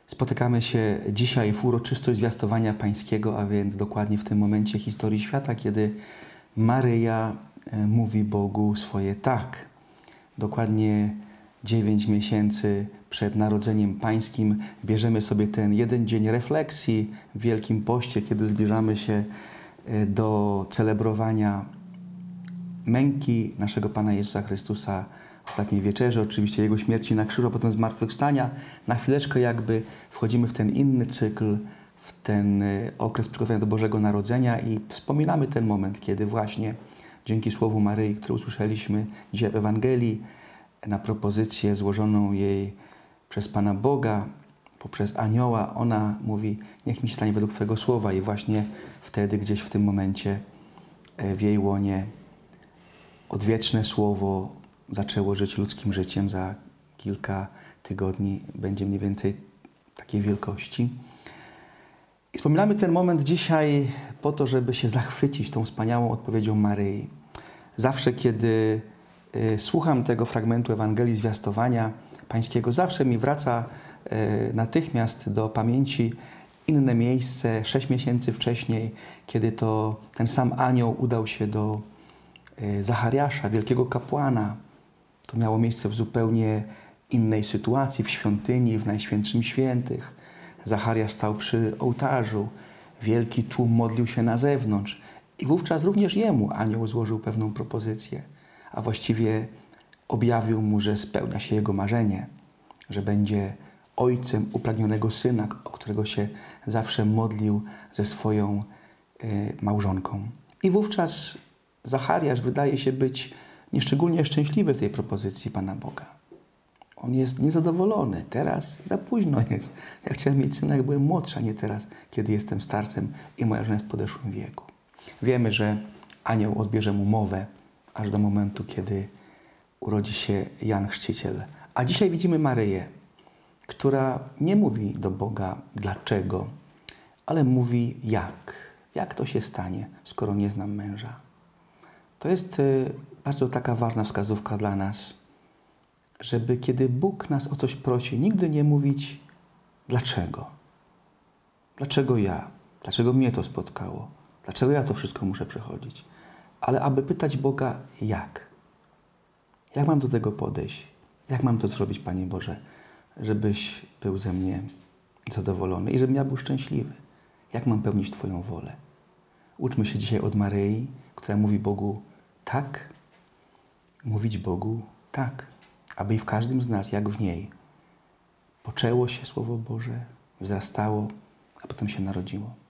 Spotykamy się dzisiaj w uroczystość zwiastowania Pańskiego, a więc dokładnie w tym momencie historii świata, kiedy Maryja mówi Bogu swoje tak. Dokładnie 9 miesięcy przed Narodzeniem Pańskim bierzemy sobie ten jeden dzień refleksji w Wielkim Poście, kiedy zbliżamy się do celebrowania męki naszego Pana Jezusa Chrystusa, ostatniej wieczerzy, oczywiście Jego śmierci na krzyżu, a potem zmartwychwstania. Na chwileczkę jakby wchodzimy w ten inny cykl, w ten okres przygotowania do Bożego Narodzenia i wspominamy ten moment, kiedy właśnie dzięki Słowu Maryi, które usłyszeliśmy dzisiaj w Ewangelii, na propozycję złożoną jej przez Pana Boga, poprzez anioła, ona mówi: niech mi się stanie według Twojego słowa. I właśnie wtedy, gdzieś w tym momencie, w jej łonie odwieczne słowo zaczęło żyć ludzkim życiem. Za kilka tygodni będzie mniej więcej takiej wielkości. I wspominamy ten moment dzisiaj po to, żeby się zachwycić tą wspaniałą odpowiedzią Maryi. Zawsze, kiedy słucham tego fragmentu Ewangelii Zwiastowania Pańskiego, zawsze mi wraca natychmiast do pamięci inne miejsce, 6 miesięcy wcześniej, kiedy to ten sam anioł udał się do Zachariasza, wielkiego kapłana. To miało miejsce w zupełnie innej sytuacji, w świątyni, w Najświętszym Świętych. Zachariasz stał przy ołtarzu, wielki tłum modlił się na zewnątrz i wówczas również jemu anioł złożył pewną propozycję, a właściwie objawił mu, że spełnia się jego marzenie, że będzie ojcem upragnionego syna, o którego się zawsze modlił ze swoją małżonką. I wówczas Zachariasz wydaje się być nieszczególnie szczęśliwy w tej propozycji Pana Boga. On jest niezadowolony. Teraz za późno jest. Ja chciałem mieć syna, jak byłem młodszy, a nie teraz, kiedy jestem starcem i moja żona jest w podeszłym wieku. Wiemy, że anioł odbierze mu mowę aż do momentu, kiedy urodzi się Jan Chrzciciel. A dzisiaj widzimy Maryję, która nie mówi do Boga dlaczego, ale mówi jak. Jak to się stanie, skoro nie znam męża? To jest bardzo taka ważna wskazówka dla nas, żeby kiedy Bóg nas o coś prosi, nigdy nie mówić dlaczego. Dlaczego ja? Dlaczego mnie to spotkało? Dlaczego ja to wszystko muszę przechodzić? Ale aby pytać Boga jak? Jak mam do tego podejść? Jak mam to zrobić, Panie Boże, żebyś był ze mnie zadowolony i żebym ja był szczęśliwy? Jak mam pełnić Twoją wolę? Uczmy się dzisiaj od Maryi, która mówi Bogu tak, mówić Bogu tak, aby i w każdym z nas, jak w niej, poczęło się Słowo Boże, wzrastało, a potem się narodziło.